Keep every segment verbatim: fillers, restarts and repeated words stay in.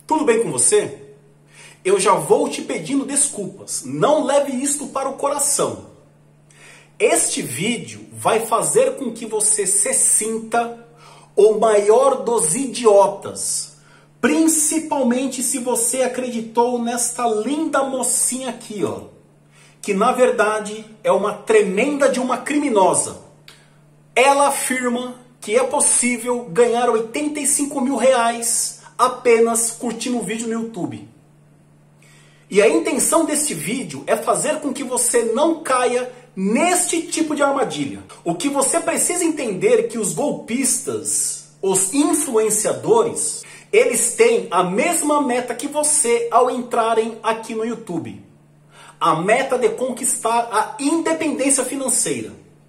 Tudo bem com você? Eu já vou te pedindo desculpas. Não leve isto para o coração. Este vídeo vai fazer com que você se sinta o maior dos idiotas. Principalmente se você acreditou nesta linda mocinha aqui, ó. Que na verdade é uma tremenda de uma criminosa. Ela afirma que é possível ganhar oitenta e cinco mil reais apenas curtindo um vídeo no YouTube. E a intenção deste vídeo é fazer com que você não caia neste tipo de armadilha. O que você precisa entender é que os golpistas, os influenciadores, eles têm a mesma meta que você ao entrarem aqui no YouTube. A meta de conquistar a independência financeira.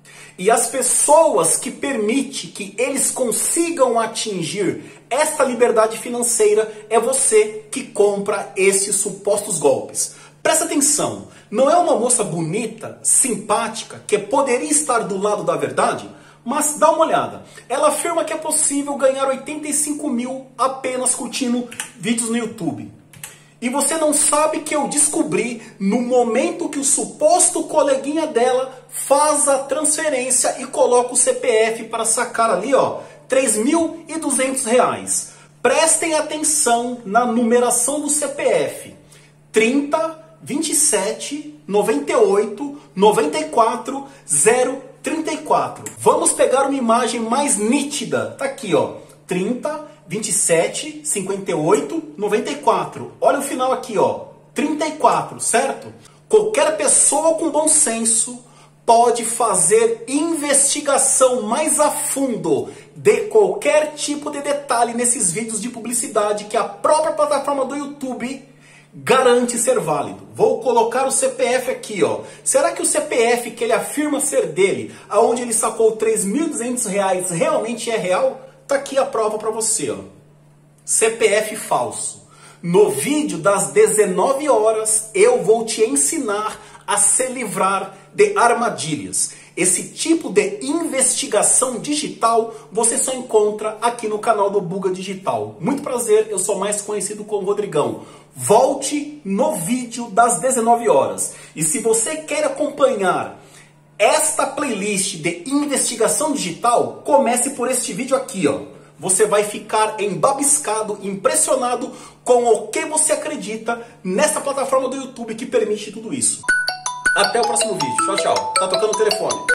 E as pessoas que permitem que eles consigam atingir esta liberdade financeira é você que compra esses supostos golpes. Presta atenção, não é uma moça bonita, simpática, que poderia estar do lado da verdade? Mas dá uma olhada, ela afirma que é possível ganhar oitenta e cinco mil apenas curtindo vídeos no YouTube. E você não sabe que eu descobri no momento que o suposto coleguinha dela faz a transferência e coloca o C P F para sacar ali, ó, três mil e duzentos reais. Prestem atenção na numeração do C P F. trinta, vinte e sete, noventa e oito, noventa e quatro, zero, trinta e quatro. Vamos pegar uma imagem mais nítida. Tá aqui, ó. trinta, vinte e sete, cinquenta e oito, noventa e quatro. Olha o final aqui, ó. trinta e quatro, certo? Qualquer pessoa com bom senso pode fazer investigação mais a fundo de qualquer tipo de detalhe nesses vídeos de publicidade que a própria plataforma do YouTube garante ser válido. Vou colocar o C P F aqui, ó. Será que o C P F que ele afirma ser dele, aonde ele sacou três mil e duzentos reais, realmente é real? Tá aqui a prova para você, ó. C P F falso. No vídeo das dezenove horas, eu vou te ensinar a se livrar de armadilhas. Esse tipo de investigação digital você só encontra aqui no canal do Buga Digital. Muito prazer, eu sou mais conhecido como Rodrigão. Volte no vídeo das dezenove horas. E se você quer acompanhar esta playlist de investigação digital, comece por este vídeo aqui, ó. Você vai ficar embabiscado, impressionado com o que você acredita nessa plataforma do YouTube que permite tudo isso. Até o próximo vídeo. Tchau, tchau. Tá tocando o telefone.